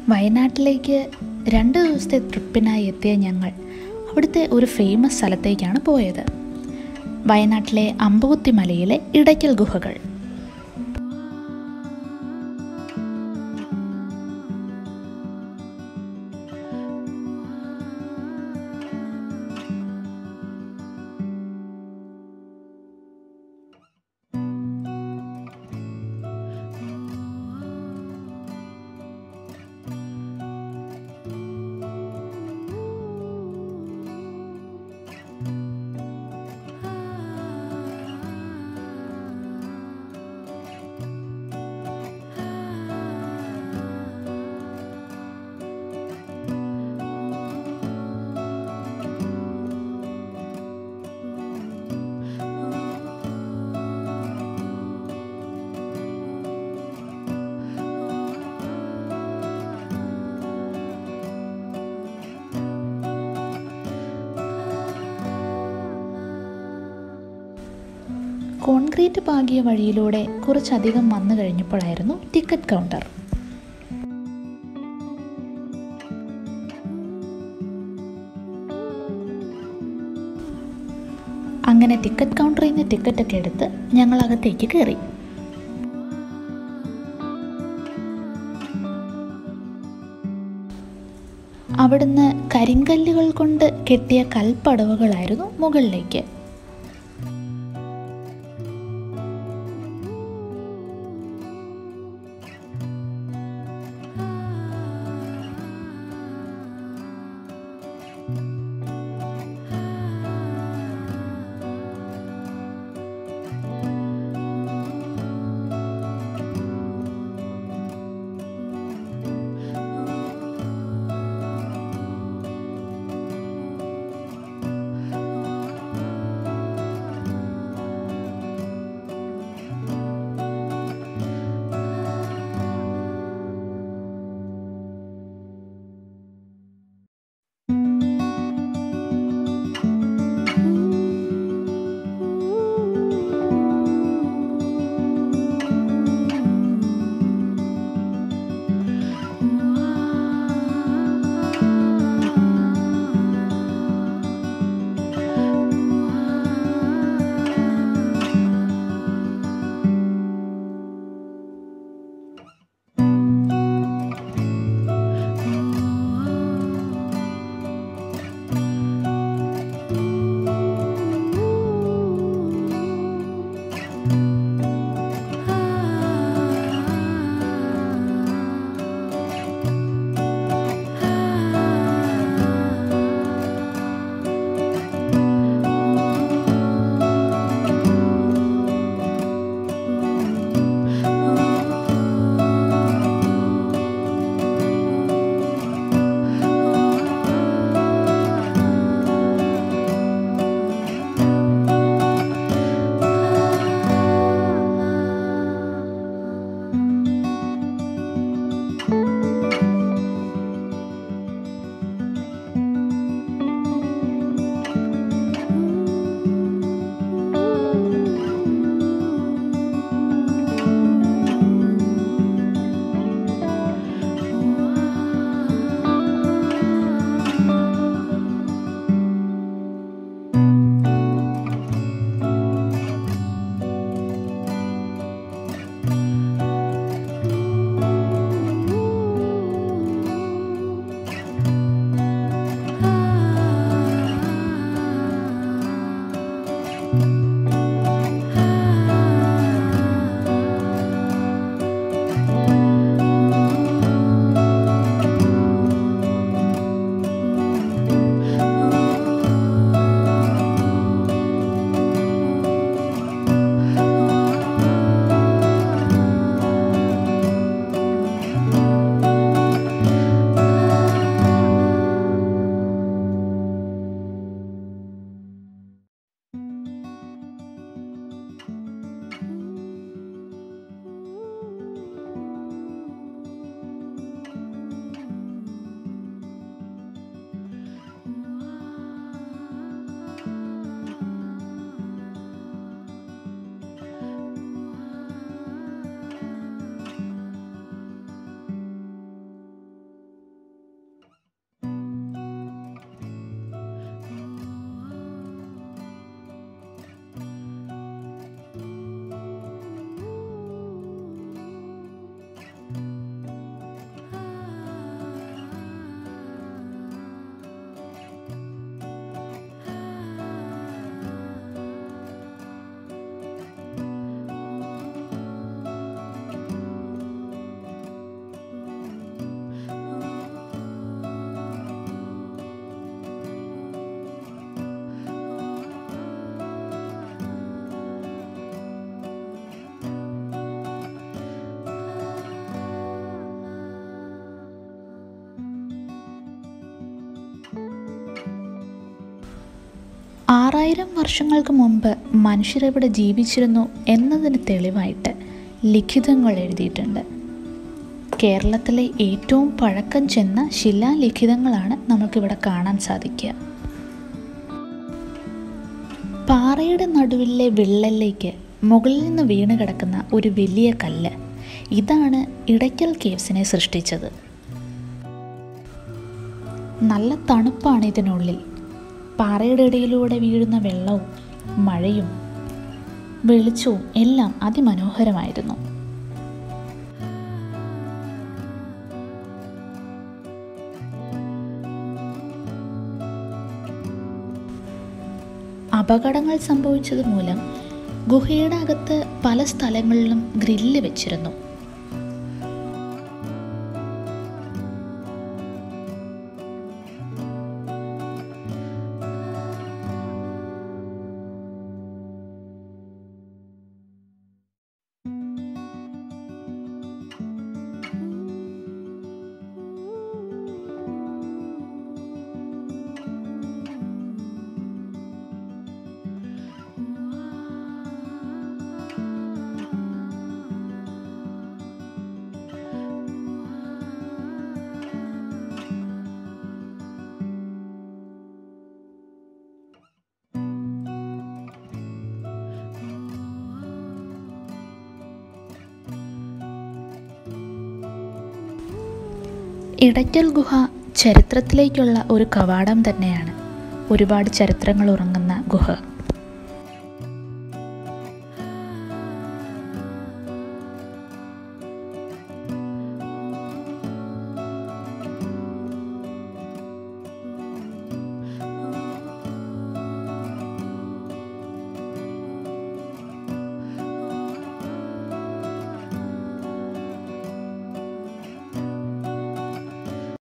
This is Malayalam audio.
വയനാട്ടിലേക്ക് 2 ദിവസത്തെ ട്രിപ്പിനായി എത്തിയ ഞങ്ങൾ അവിടുത്തെ ഒരു ഫേമസ് സ്ഥലത്തേക്കാണ് പോയത്. വയനാട്ടിലെ അമ്പുകുത്തി മലയിലെ ഇടയ്ക്കൽ ഗുഹകൾ. കോൺക്രീറ്റ് പാകിയ വഴിയിലൂടെ കുറച്ചധികം വന്നു കഴിഞ്ഞപ്പോഴായിരുന്നു ടിക്കറ്റ് കൗണ്ടർ. അങ്ങനെ ടിക്കറ്റ് കൗണ്ടറിൽ നിന്ന് ടിക്കറ്റൊക്കെ എടുത്ത് ഞങ്ങൾ അകത്തേക്ക് കയറി. അവിടുന്ന് കരിങ്കല്ലുകൾ കൊണ്ട് കെട്ടിയ കൽപ്പടവുകളായിരുന്നു മുകളിലേക്ക്. 6000 വർഷങ്ങൾക്ക് മുമ്പ് മനുഷ്യരെവിടെ ജീവിച്ചിരുന്നു എന്നതിന് തെളിവായിട്ട് ലിഖിതങ്ങൾ എഴുതിയിട്ടുണ്ട്. കേരളത്തിലെ ഏറ്റവും പഴക്കം ചെന്ന ശിലാലിഖിതങ്ങളാണ് നമുക്കിവിടെ കാണാൻ സാധിക്കുക. പാറയുടെ നടുവിലെ വിള്ളലിലേക്ക് മുകളിൽ നിന്ന് വീണ് കിടക്കുന്ന ഒരു വലിയ കല്ല്, ഇതാണ് ഇടയ്ക്കൽ കേവ്സിനെ സൃഷ്ടിച്ചത്. നല്ല തണുപ്പാണ് ഇതിനുള്ളിൽ. പാറയുടെ ഇടയിലൂടെ വീഴുന്ന വെള്ളവും മഴയും വെളിച്ചവും എല്ലാം അതിമനോഹരമായിരുന്നു. അപകടങ്ങൾ സംഭവിച്ചത് മൂലം ഗുഹയുടെ അകത്ത് പല സ്ഥലങ്ങളിലും ഗ്രില്ല് വെച്ചിരുന്നു. ഇടയ്ക്കൽ ഗുഹ ചരിത്രത്തിലേക്കുള്ള ഒരു കവാടം തന്നെയാണ്. ഒരുപാട് ചരിത്രങ്ങൾ ഉറങ്ങുന്ന ഗുഹ.